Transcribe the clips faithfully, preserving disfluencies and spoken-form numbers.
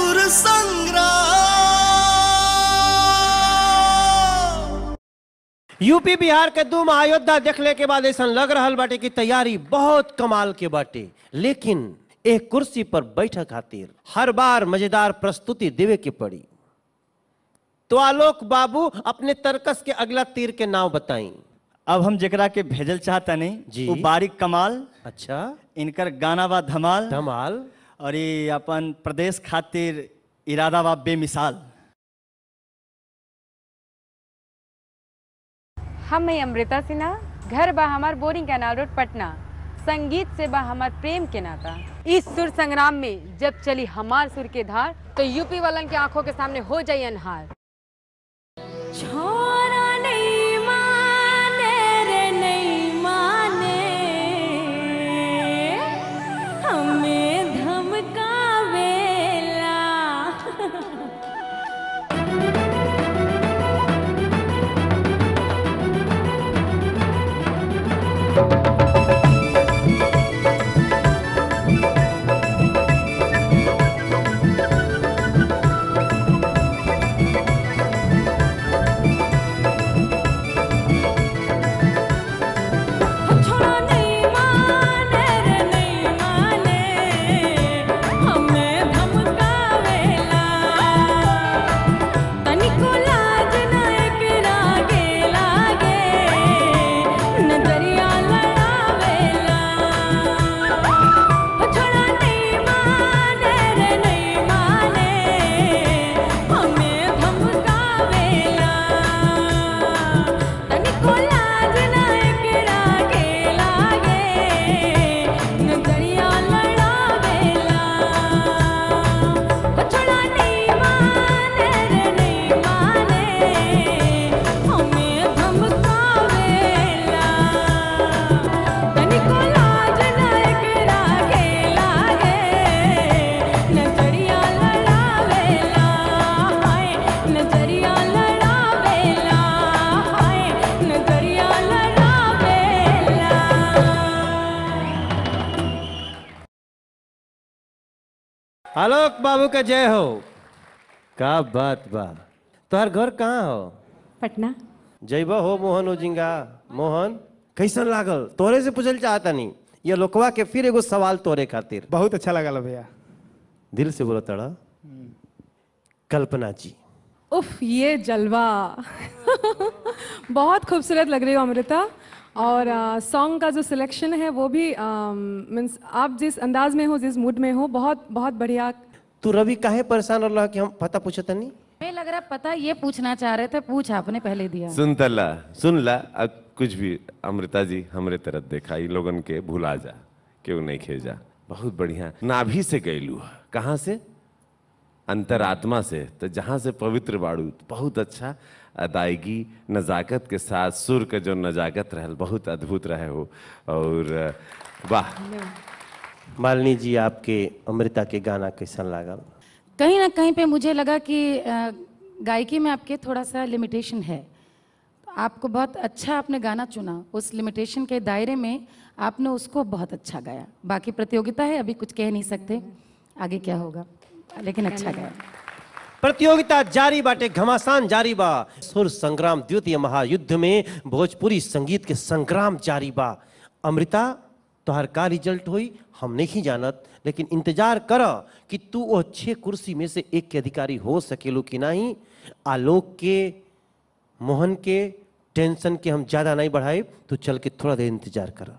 सुर संग्राम। यूपी बिहार के दो महायोद्धा देखने के बाद ऐसा लग रहा बाटे की तैयारी बहुत कमाल के बाटे, लेकिन एक कुर्सी पर बैठक खातिर हर बार मजेदार प्रस्तुति देवे के पड़ी। तो आलोक बाबू अपने तर्कस के अगला तीर के नाम बताई। अब हम जेकरा के भेजल चाहता नहीं वो बारिक कमाल। अच्छा, इनकर गाना बा धमाल धमाल और ये अपन प्रदेश खातिर इरादा बा बेमिसाल। हम है अमृता सिन्हा, घर बा हमार बोरिंग कैनाल रोड पटना, संगीत से बा हमार प्रेम के नाता। इस सुर संग्राम में जब चली हमार सुर के धार तो यूपी वालन के आंखों के सामने हो जाए अनहार। छोरा नहीं माने रे नहीं माने, हमें धमकावेला। आलोक बाबू का जय हो। का बात बा, तोहर घर कहाँ हो? पटना। जैब हो मोहन उजिंगा। मोहन कैसन लागल? तोरे से पूछल चाहता नहीं ये लोकवा के फिर एगो सवाल तोरे खातिर। बहुत अच्छा लगा भैया, दिल से बोलो तड़ा। कल्पना जी, उफ ये जलवा बहुत खूबसूरत लग रही हो अमृता, और सॉन्ग uh, का जो सिलेक्शन है वो भी मीन्स uh, आप जिस अंदाज में हो, जिस मूड में हो, बहुत बहुत बढ़िया। तू रवि काहे परेशान रहा कि हम पता पूछता नहीं? मैं लग रहा पता ये पूछना चाह रहे थे, पूछ आपने पहले दिया। सुन तला सुन ला, अब कुछ भी अमृता जी हमरे तरफ देखा, इन लोगन के भुला जा, क्यों नहीं खेजा। बहुत बढ़िया, नाभि से गैलू, कहाँ से? अंतरात्मा से। तो जहाँ से पवित्र बाड़ू, बहुत अच्छा अदायगी, नज़ाकत के साथ सुर का जो नज़ाकत रहल बहुत अद्भुत रहे हो। और वाह। मालिनी जी, आपके अमृता के गाना कैसा लागल? कहीं ना कहीं पे मुझे लगा कि गायकी में आपके थोड़ा सा लिमिटेशन है। आपको बहुत अच्छा आपने गाना चुना, उस लिमिटेशन के दायरे में आपने उसको बहुत अच्छा गाया। बाकी प्रतियोगिता है, अभी कुछ कह नहीं सकते आगे क्या होगा, लेकिन अच्छा गाया। प्रतियोगिता जारी बाटे, घमासान जारी बा। सुर संग्राम द्वितीय महायुद्ध में भोजपुरी संगीत के संग्राम जारी बा। अमृता, तोहर का रिजल्ट हुई हम नहीं जानत, लेकिन इंतजार कर कि तू वो छह कुर्सी में से एक के अधिकारी हो सकेलू कि नहीं। आलोक के, मोहन के टेंशन के हम ज्यादा नहीं बढ़ाए, तो चल के थोड़ा देर इंतजार कर।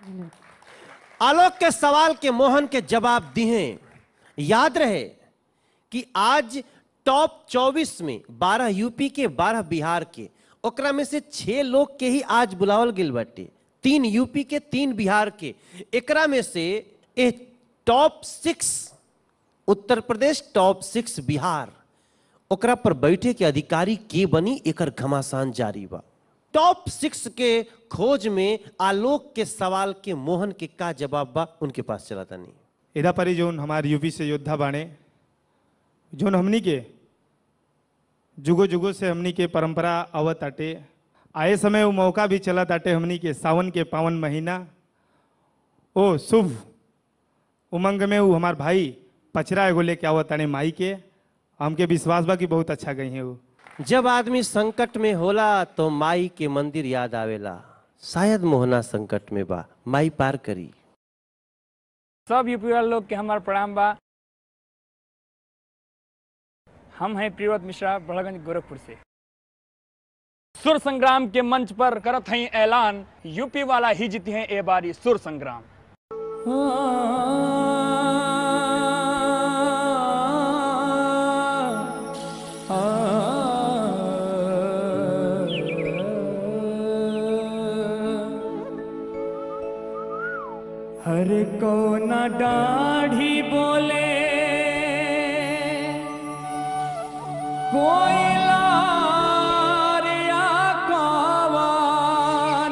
आलोक के सवाल के मोहन के जवाब दिए। याद रहे कि आज टॉप चौबीस में बारह यूपी के, बारह बिहार के, ओकरा में से छह लोग के ही आज बुलावल गेल बाटे, तीन यूपी के, तीन बिहार के। एकरा में से एक top six Uttar Pradesh, top six Bihar, ओकरा पर बैठे के अधिकारी के बनी, एकर घमासान जारी बा। टॉप सिक्स के खोज में आलोक के सवाल के मोहन के का जवाब बा, उनके पास चला था नहीं। इधर पर जोन हमारे यूपी से योद्धा बाणे, जोन हमनी के जुगो जुगो से हमनी के परंपरा अवत आटे, आए समय वो मौका भी चला ताटे हमनी के सावन के पावन महीना, ओ शुभ उमंग में वो हमार भाई पचरा एगो लेके आवत ताने माई के, हमके विश्वास बा कि बहुत अच्छा गई है वो। जब आदमी संकट में होला तो माई के मंदिर याद आवेला। शायद मोहना संकट में बा, माई पार करी। सब यूपी वाले लोग के हमार प्रणाम बा। हम हैं प्रियव्रत मिश्रा, बड़गंज गोरखपुर से। सुर संग्राम के मंच पर करत हैं ऐलान, यूपी वाला ही जीती हैं ए बारी सुर संग्राम। हरे को न दाढ़ी बोले कोई लारिया कावान,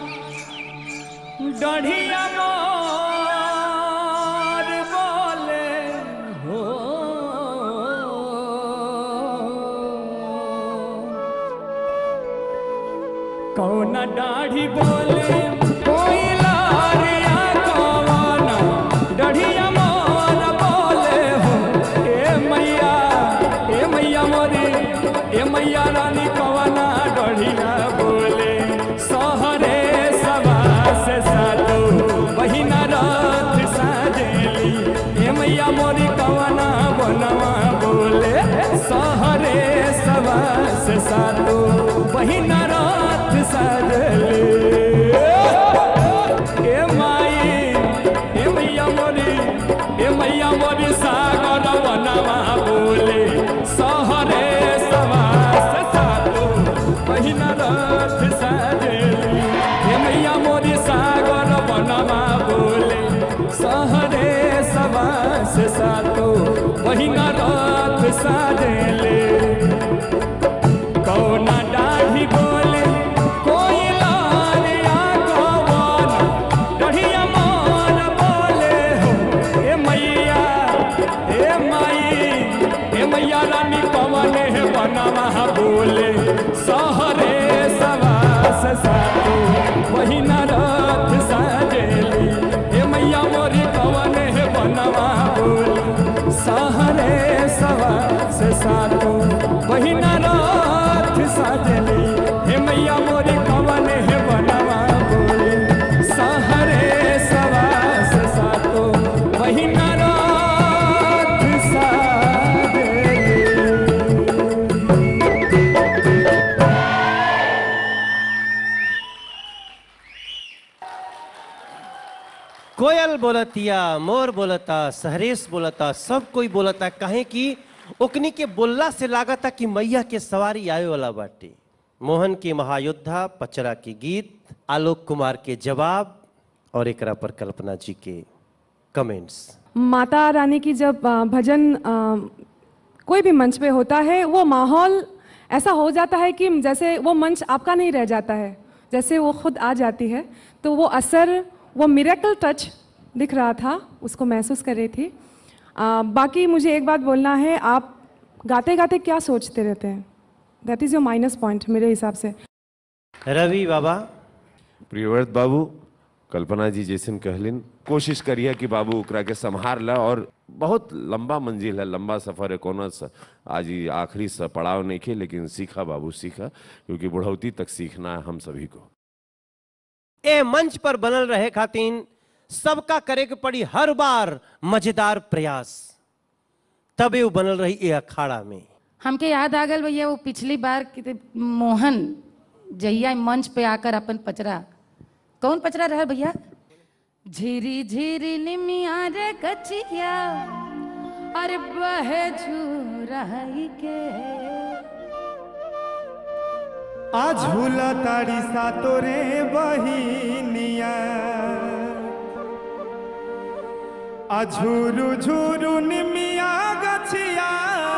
दाढ़िया मोर बोले हो। कौन दाढ़ी बोले कोई लारिया कावान, दाढ़िया मोर बोले हो। ए मैया ए मैया मोरी ए मैया रानी कवना डढ़िया बोले। सहरे सवा से सातो बहिना रथ साजेली, ए मैया मोरी कवना बनवा बोले। सहरे सवा से सातो बहिना रथ साजेली। ए माई ए मैया मोरी ए मैया मोरी सागर बनवा बोले। सहरे सवा से सातो बहिना रथ साजेली, ए मैया मोरी सागर बनवा बोले। सहरे सवा से सातो बहिना रथ साजेली। कौना दाढ़ी बोले कोई लारिया कौन, दाढ़िया मोर बोले हो। ए मैया ए माई ए मैया रानी कवने है बनवा बोले। सहरे सवा से सातो बहिना रथ साजेली, ए मैया मोरी कवने है बनवा बोले। सहरे सवा से सातो बहिना रथ साजेली, हे मैया मोरी कवने है बनवा बोले। सहरे सवा से सातो बहिना रथ साजेली। कोयल बोलतिया, मोर बोलता, सहरेश बोलता, सब कोई बोलता। कहे कि ओकनी के बोलला से लागता कि मैया के सवारी आए वाला बाटे। मोहन के महायोद्धा पचरा के गीत, आलोक कुमार के जवाब और एकरा पर कल्पना जी के कमेंट्स। माता रानी की जब अ, भजन अ, कोई भी मंच पे होता है, वो माहौल ऐसा हो जाता है कि जैसे वो मंच आपका नहीं रह जाता है, जैसे वो खुद आ जाती है। तो वो असर, वो मिरेकल टच दिख रहा था, उसको महसूस कर रही थी। आ, बाकी मुझे एक बात बोलना है, आप गाते गाते क्या सोचते रहते हैं? That is your minus point मेरे हिसाब से। रवि बाबा। प्रियव्रत बाबू, कल्पना जी जैसे कहलिन, कोशिश करिए कि बाबू ओकरा के संभार ला। और बहुत लंबा मंजिल है, लंबा सफर है, कोनो सा आज ही आखिरी सा पड़ाव नहीं खे, लेकिन सीखा बाबू सीखा, क्योंकि बुढ़ौती तक सीखना है हम सभी को। ए मंच पर बनल रहे खातिन सबका करे के पड़ी हर बार मजेदार प्रयास, तबे वो बनल रही ए अखाड़ा में। हमके याद आ गल भैया वो पिछली बार कि मोहन जहिया मंच पे आकर अपन पचरा, कौन पचरा रहा भैया? झीरी झीरी निमिया रे कचिया, अरे बहे झूराई के। आ झूला ताड़ी सा तोरे बहिनिया, आ झूरू झूरू निमिया गछिया,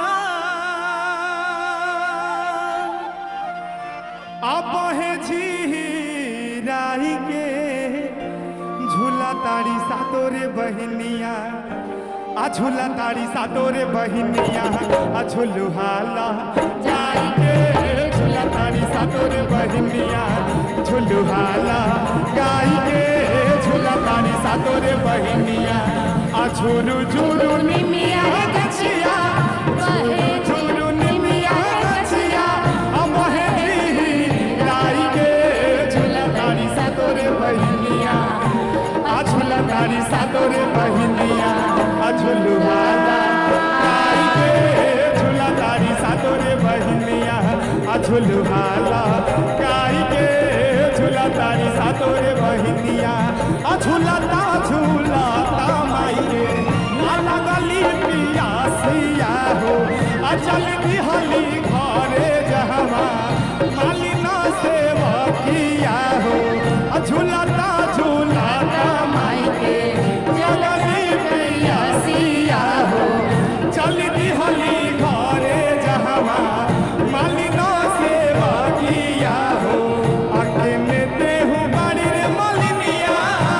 आ बहे झीराई के। झूला ताड़ी सा तोरे बहिनिया, आ झूला ताड़ी सा तोरे बहिनिया, आ झूलू हाला जाई के। झूला ताड़ी सा तोरे बहिनिया, झूलू हाला गाई के। झूला ताड़ी सा तोरे बहिनिया, आ झुरु झुरु निमिया गछिया झुरु निमिया गछिया हम है लाई के झूला तारी सा तोरे बहिनिया आ झूला तारी सा तोरे बहिनिया आ झुलु वाला लाई के झूला तारी सा तोरे बहिनिया आ झुलु वाला लाई के झूला तारी सा तोरे बहिनिया आ झूलता झूलता माई आ लगली पियासिया हो आ चल दिहली घरे जहवा मालिना सेवकिया हो आ झूलता झूलता माई के लगली पियासिया हो चल दिहली घरे जहवा मालिना सेवकिया हो आके में देहु बाड़ी रे मलिनिया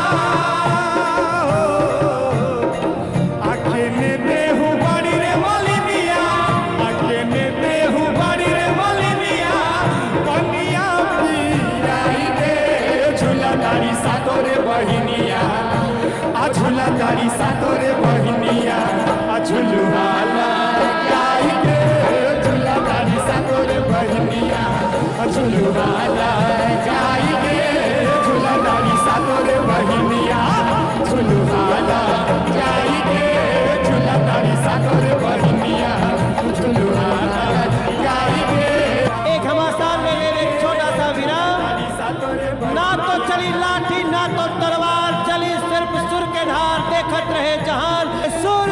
आके में देहु बाड़ी रे मलिनिया आके में देहु बाड़ी रे मलिनिया कनिया पिराई दे झूला तारी सा तोरे बहिनिया आ झूला तारी सा तोरे बहिनिया आ झुलु वाला गाई के झूला तारी सा तोरे बहिनिया आ झुलु वाला गाई के झूला तारी सा तोरे बहिनिया झुलु वाला गाई के झूला तारी सा तोरे बहिनिया झुलु वाला गाई के एक घमासान में ले एक छोटा सा विराम। ना तो चली लाठी ना तो तलवार, चली सिर्फ सुर के धार, देखत रहे जहान सुर